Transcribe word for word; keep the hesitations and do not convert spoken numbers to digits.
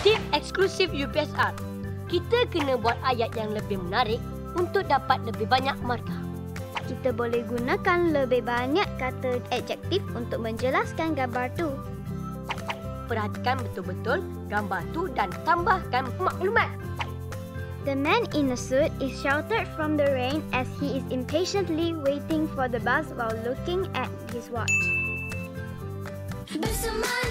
Tip eksklusif U P S R. Kita kena buat ayat yang lebih menarik untuk dapat lebih banyak markah. Kita boleh gunakan lebih banyak kata adjektif untuk menjelaskan gambar tu. Perhatikan betul-betul gambar tu dan tambahkan maklumat. The man in the suit is sheltered from the rain as he is impatiently waiting for the bus while looking at his watch. Bersama